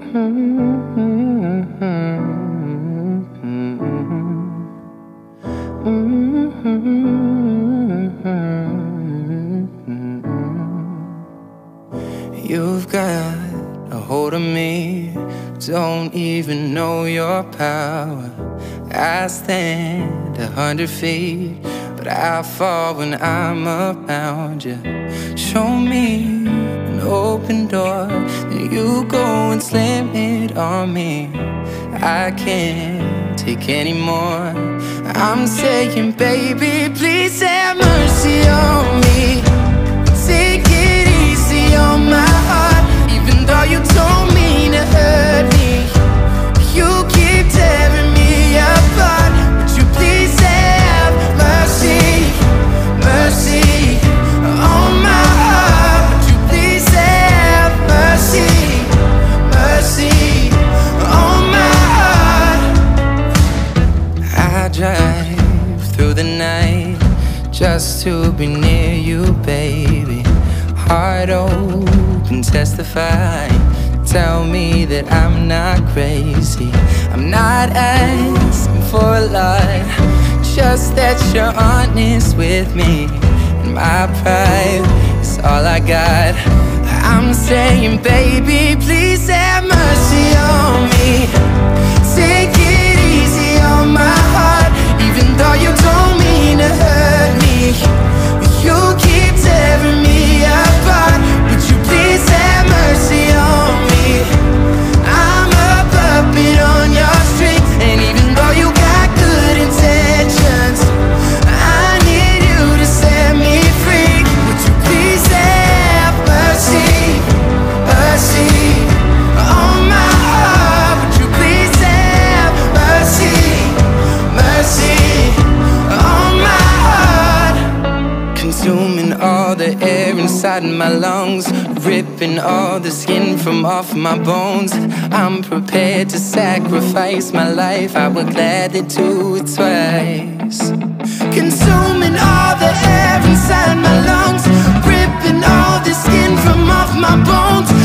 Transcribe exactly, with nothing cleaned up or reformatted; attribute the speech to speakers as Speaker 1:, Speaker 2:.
Speaker 1: You've got a hold of me, don't even know your power. I stand a hundred feet, but I fall when I'm around you. Show me an open door, then you go and slam it on me. I can't take any more. I'm saying, baby, please have mercy on me. Take it easy on my heart, even though you don't mean to hurt me. You keep tearing me apart. Would you please have mercy, mercy on my heart? Would you please have mercy, mercy on my heart? I drive through the night just to be near you, baby. Heart open, testify. Tell me that I'm not crazy. I'm not asking for a lot, just that you're honest with me. And my pride is all I got. I'm saying, baby, please have mercy on me. Take it easy on my heart, even though you don't mean to hurt me. You keep tearing me apart. Would you please have mercy on me? I'm a puppet on your string, and even though you got good intentions, I need you to set me free. Would you please have mercy, mercy on my heart? Would you please have mercy, mercy on my heart? Consuming all the air inside my lungs, ripping all the skin from off my bones. I'm prepared to sacrifice my life, I would gladly do it twice. Consuming all the air inside my lungs, ripping all the skin from off my bones.